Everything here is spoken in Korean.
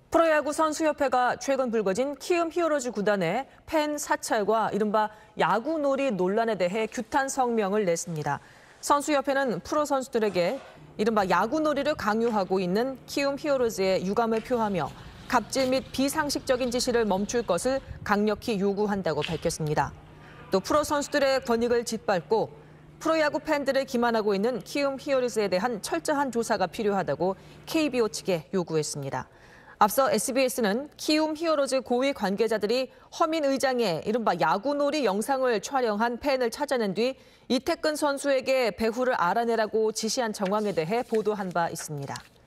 프로야구 선수협회가 최근 불거진 키움 히어로즈 구단의 팬 사찰과 이른바 야구놀이 논란에 대해 규탄 성명을 냈습니다. 선수협회는 프로 선수들에게 이른바 야구놀이를 강요하고 있는 키움 히어로즈에 유감을 표하며 갑질 및 비상식적인 지시를 멈출 것을 강력히 요구한다고 밝혔습니다. 또 프로 선수들의 권익을 짓밟고 프로야구 팬들을 기만하고 있는 키움 히어로즈에 대한 철저한 조사가 필요하다고 KBO 측에 요구했습니다. 앞서 SBS는 키움 히어로즈 고위 관계자들이 허민 의장의 이른바 야구놀이 영상을 촬영한 팬을 찾아낸 뒤 이태근 선수에게 배후를 알아내라고 지시한 정황에 대해 보도한 바 있습니다.